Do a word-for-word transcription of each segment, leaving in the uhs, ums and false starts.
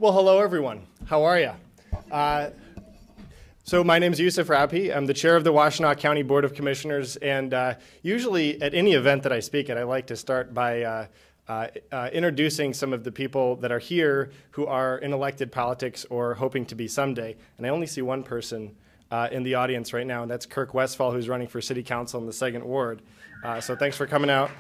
Well, hello everyone. How are you? Uh, so my name is Yousef Rahbi. I'm the chair of the Washtenaw County Board of Commissioners, and uh, usually at any event that I speak at, I like to start by uh, uh, uh, introducing some of the people that are here who are in elected politics or hoping to be someday. And I only see one person uh, in the audience right now, and that's Kirk Westfall, who's running for City Council in the second Ward. Uh, so thanks for coming out.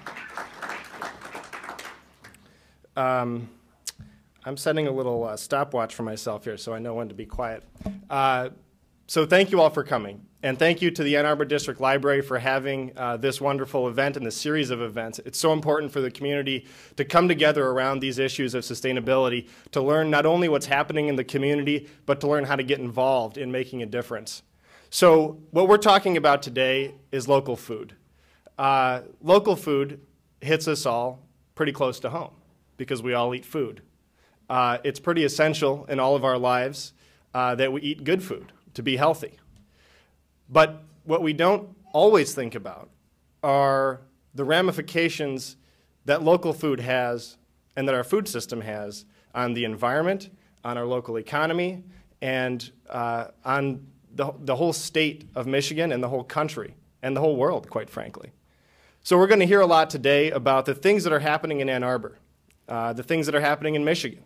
Um, I'm setting a little uh, stopwatch for myself here so I know when to be quiet. Uh, so thank you all for coming. And thank you to the Ann Arbor District Library for having uh, this wonderful event and this series of events. It's so important for the community to come together around these issues of sustainability, to learn not only what's happening in the community, but to learn how to get involved in making a difference. So what we're talking about today is local food. Uh, local food hits us all pretty close to home because we all eat food. Uh, it's pretty essential in all of our lives uh, that we eat good food to be healthy. But what we don't always think about are the ramifications that local food has and that our food system has on the environment, on our local economy, and uh, on the, the whole state of Michigan and the whole country and the whole world, quite frankly. So we're going to hear a lot today about the things that are happening in Ann Arbor, uh, the things that are happening in Michigan,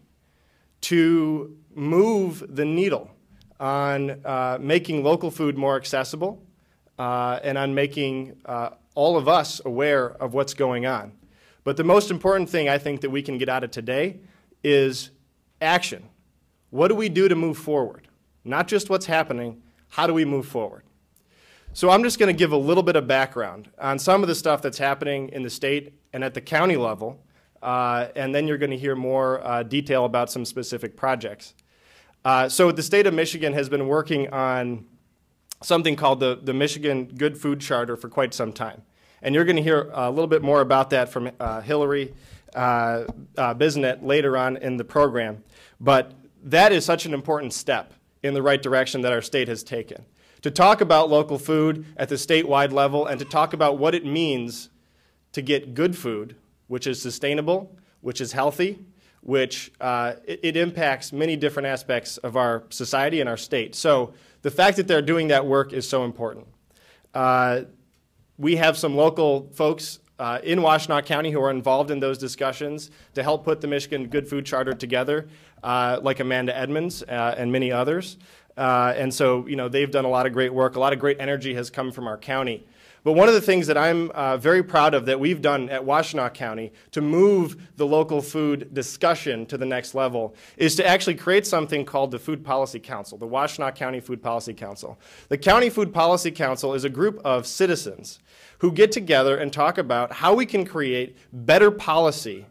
to move the needle on uh, making local food more accessible uh, and on making uh, all of us aware of what's going on. But the most important thing I think that we can get out of today is action. What do we do to move forward? Not just what's happening, how do we move forward? So I'm just going to give a little bit of background on some of the stuff that's happening in the state and at the county level. Uh, and then you're going to hear more uh, detail about some specific projects. Uh, so the state of Michigan has been working on something called the, the Michigan Good Food Charter for quite some time. And you're going to hear a little bit more about that from uh, Hillary uh, uh, Bisnet later on in the program. But that is such an important step in the right direction that our state has taken. To talk about local food at the statewide level and to talk about what it means to get good food, which is sustainable, which is healthy, which uh, it, it impacts many different aspects of our society and our state. So the fact that they're doing that work is so important. Uh, we have some local folks uh, in Washtenaw County who are involved in those discussions to help put the Michigan Good Food Charter together, uh, like Amanda Edmonds uh, and many others. Uh, and so, you know, they've done a lot of great work. A lot of great energy has come from our county. But one of the things that I'm uh, very proud of that we've done at Washtenaw County to move the local food discussion to the next level is to actually create something called the Food Policy Council, the Washtenaw County Food Policy Council. The County Food Policy Council is a group of citizens who get together and talk about how we can create better policy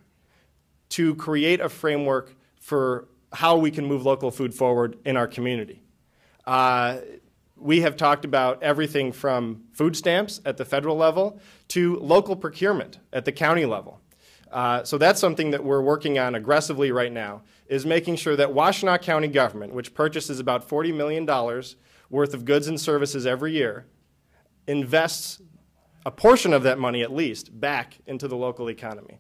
to create a framework for how we can move local food forward in our community. Uh, We have talked about everything from food stamps at the federal level to local procurement at the county level. Uh, so that's something that we're working on aggressively right now, is making sure that Washtenaw County government, which purchases about forty million dollars worth of goods and services every year, invests a portion of that money at least back into the local economy.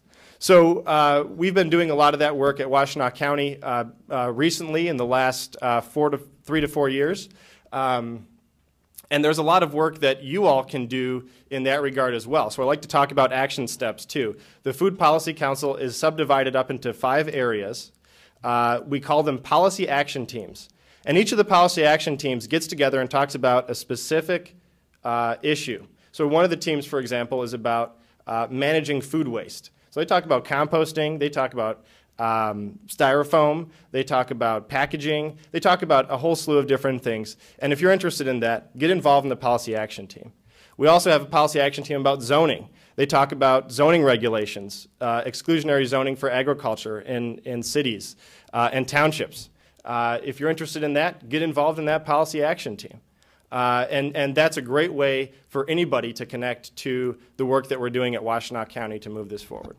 So uh, we've been doing a lot of that work at Washtenaw County uh, uh, recently in the last uh, four to three to four years. Um, and there's a lot of work that you all can do in that regard as well. So I'd like to talk about action steps too. The Food Policy Council is subdivided up into five areas. Uh, we call them policy action teams. And each of the policy action teams gets together and talks about a specific uh, issue. So one of the teams, for example, is about uh, managing food waste. So they talk about composting, they talk about Um, styrofoam, they talk about packaging, they talk about a whole slew of different things. And if you're interested in that, get involved in the policy action team. We also have a policy action team about zoning. They talk about zoning regulations, uh, exclusionary zoning for agriculture in, in cities uh, and townships. Uh, if you're interested in that, get involved in that policy action team. Uh, and, and that's a great way for anybody to connect to the work that we're doing at Washtenaw County to move this forward.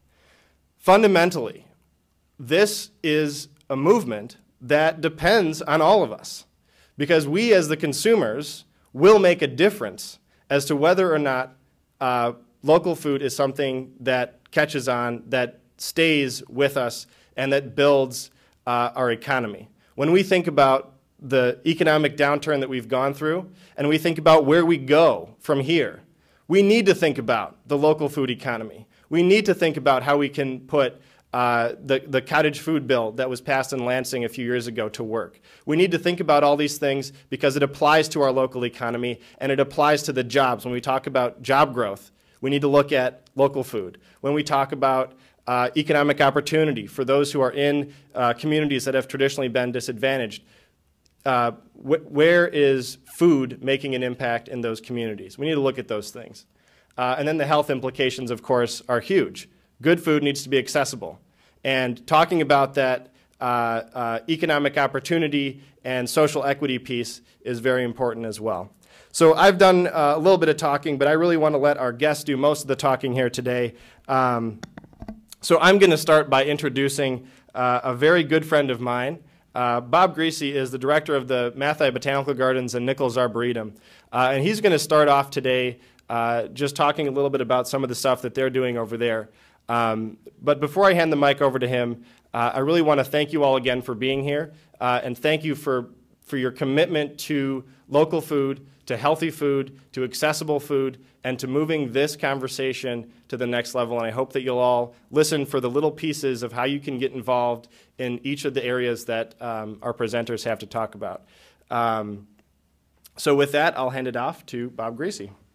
Fundamentally, this is a movement that depends on all of us, because we as the consumers will make a difference as to whether or not uh, local food is something that catches on, that stays with us, and that builds uh, our economy. When we think about the economic downturn that we've gone through, and we think about where we go from here, we need to think about the local food economy. We need to think about how we can put uh, the, the cottage food bill that was passed in Lansing a few years ago to work. We need to think about all these things because it applies to our local economy and it applies to the jobs. When we talk about job growth, we need to look at local food. When we talk about uh, economic opportunity for those who are in uh, communities that have traditionally been disadvantaged, uh, wh where is food making an impact in those communities? We need to look at those things. Uh, and then the health implications, of course, are huge. Good food needs to be accessible. And talking about that uh, uh, economic opportunity and social equity piece is very important as well. So I've done uh, a little bit of talking, but I really want to let our guests do most of the talking here today. Um, so I'm going to start by introducing uh, a very good friend of mine. Uh, Bob Greasy is the director of the Mathi Botanical Gardens and Nichols Arboretum. Uh, and he's going to start off today uh, just talking a little bit about some of the stuff that they're doing over there. Um, but before I hand the mic over to him, uh, I really want to thank you all again for being here, uh, and thank you for, for your commitment to local food, to healthy food, to accessible food, and to moving this conversation to the next level. And I hope that you'll all listen for the little pieces of how you can get involved in each of the areas that um, our presenters have to talk about. Um, so with that, I'll hand it off to Bob Greasy.